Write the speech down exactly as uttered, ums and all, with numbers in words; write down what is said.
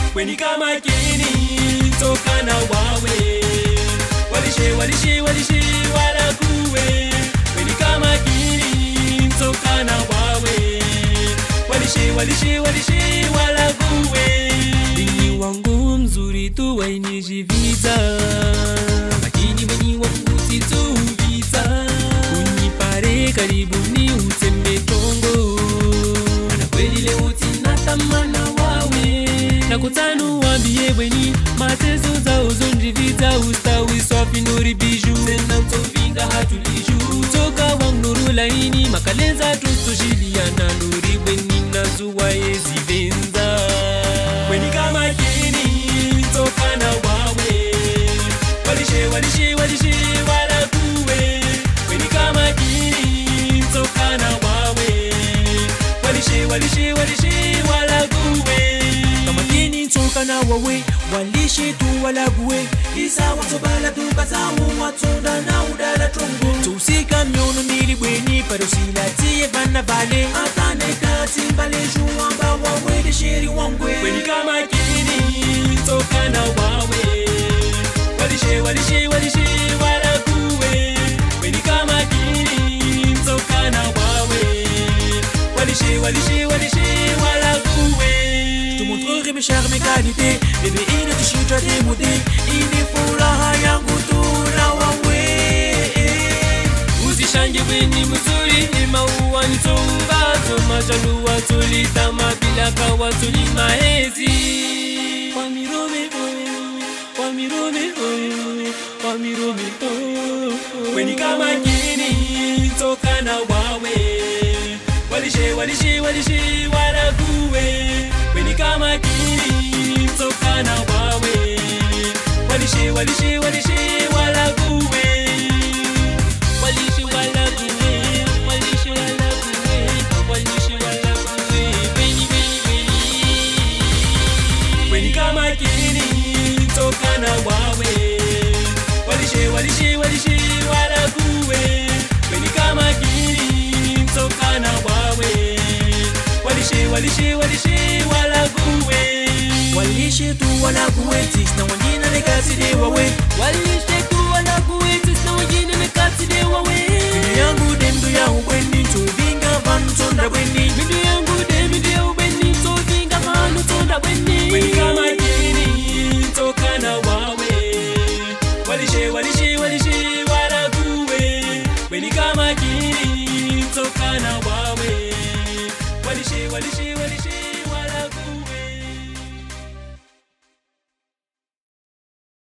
Weni kama kini toka na wawe walishe walishe walishe wala kuwe. Weni kama kini toka na wawe walishe walishe walishe wala kuwe. Weni wangu mzuri tu wainijivita, lakini weni wangu situvita. Unipare karibu ni utembe tongo, na kweli leo tinatamana wawe. Nakutanu wambie weni mateso za uzonji vita ustawi swafi nuri biju. Sena mtovinga hatuliju toka wang nuru laini makaleza tutushilia na nuri weni nazuwa yezi venza. Weni kama kini toka na wawe walishe walishe walishe wala kuwe. Weni kama kini toka na wawe walishe walishe walishe wala kuwe. Kama kini toka na wawe walishe tu wala kuwe. Isa watu bala tu bazamu watu na udala tongo. Tusika myono nili bweni parosila tiye vana vale. Atane kati mbale juwamba wawe de shiri wangwe. Weni kama kini toka na wawe walishe walishe walishe wala kuwe. Weni kama kini toka na wawe walishe walishe walishe wala kuwe. Je te montrerai mes charmes et qualités, bébé il te chute démodé. Ini furaha yangu tu na wawe. Usishange weni mzuri ni maua nitonga. Toma jalua tulitama bila kawa tulima hezi. Wamirome oh, wamirome oh, wamirome oh. Weni kama kini toka na wawe walishe walishe walishe wala kuwe. Weni kama kini toka na wawe walishe walishe walishe wala kuwe. Walishe wala kuwe walishe wala kuwe walishe wala kuwe. Weni weni weni. Weni kama kini toka na wawe walishe walishe walishe wala kuwe. Weni kama kini toka na wawe walishe walishe walishe wala kuwe. Walishe tu wala kuwe tis na wengine nekati de wawe. Walishe tu wala kuwe tis na wengine nekati de wawe. Mindu yangu de mindu ya ubeni tuvinga vanu tonda weni. Mindu yangu de mindu ya ubeni tuvinga vanu tonda weni. Weni kama kini toka na wawe walishe walishe walishe wala kuwe. Weni kama kini toka na wawe walishe walishe walishe